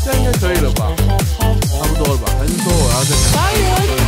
这样应该可以了吧？差不多了吧？还是说我要再？